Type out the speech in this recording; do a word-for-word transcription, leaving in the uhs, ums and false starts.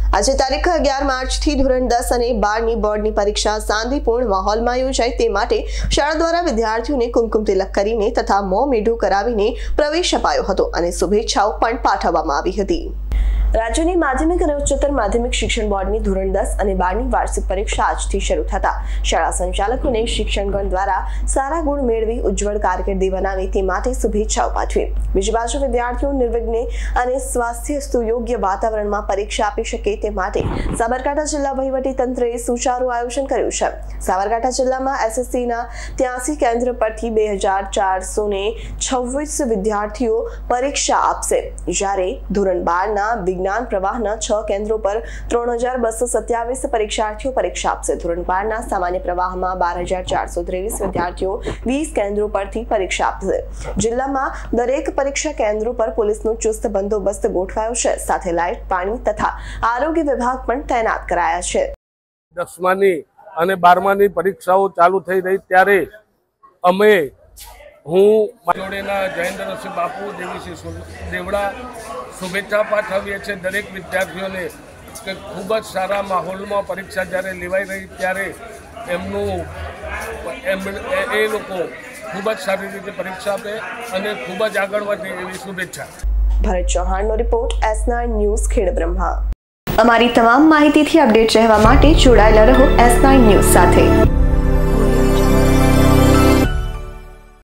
આજે તારીખ અગિયાર માર્ચથી ધોરણ દસ અને બારની બોર્ડની પરીક્ષા શાંતિપૂર્ણ માહોલમાં યોજાય તે માટે શાળા દ્વારા વિદ્યાર્થીઓને કુમકુમ તિલક કરીને તથા મોં મીઠું કરાવીને પ્રવેશ અપાયો હતો અને શુભેચ્છાઓ પણ પાઠવવામાં આવી હતી। રાજ્યની માધ્યમિક અને ઉચ્ચતર માધ્યમિક શિક્ષણ બોર્ડની ધોરણ દસ અને બારની વાર્ષિક પરીક્ષા આજથી શરૂ થતા શાળા સંચાલકોને શિક્ષણગણ દ્વારા સારા ગુણ મેળવી ઉજ્જવળ કારકિર્દી બનાવે તે માટે શુભેચ્છાઓ પાઠવી। બીજી બાજુ વિદ્યાર્થીઓ નિર્વિઘ્ને અને સ્વાસ્થ્ય સુયોગ્ય વાતાવરણમાં પરીક્ષા આપી શકે તે માટે સાબરકાંઠા જિલ્લા વહીવટી તંત્રએ સુચારું આયોજન કર્યું છે। સાબરકાંઠા જિલ્લામાં એસએસસીના ત્યાસી કેન્દ્ર પરથી બે હજાર ચારસો ને છવ્વીસ વિદ્યાર્થીઓ પરીક્ષા આપશે, જ્યારે ધોરણ બારના વિજ્ઞાન પ્રવાહના છ કેન્દ્રો પર ત્રણ હજાર બસો સત્યાવીસ પરીક્ષાર્થીઓ પરીક્ષા આપશે। ધોરણ બારના સામાન્ય પ્રવાહમાં બાર હજાર ચારસો ત્રેવીસ વિદ્યાર્થીઓ વીસ કેન્દ્રો પરથી પરીક્ષા આપશે। જિલ્લામાં દરેક પરીક્ષા કેન્દ્રો પર પોલીસનો ચુસ્ત બંદોબસ્ત ગોઠવાયો છે, સાથે લાઇટ, પાણી તથા આરોગ્ય વિભાગ પણ તૈનાત કરાયા છે। દસમાની અને બારમાની પરીક્ષાઓ ચાલુ થઈ રહી ત્યારે અમે હું જોડેના જયેન્દ્રસિંહ બાપુ, દેવીસિંહ દેવડા શુભેચ્છા પાઠવીએ છીએ દરેક વિદ્યાર્થીઓને કે ખૂબ જ સારા માહોલમાં પરીક્ષા જ્યારે લેવાઈ રહી ત્યારે એમનું એમ એ લોકો ખૂબ જ સારી રીતે પરીક્ષા આપે અને ખૂબ જ આગળ વધે એવી શુભેચ્છા। ભરત ચૌહાણનો report, S nine news, Khedbrahma. અમારી તમામ માહિતીથી અપડેટ રહેવા માટે જોડાયેલા રહો એસ નાઇન ન્યૂઝ સાથે।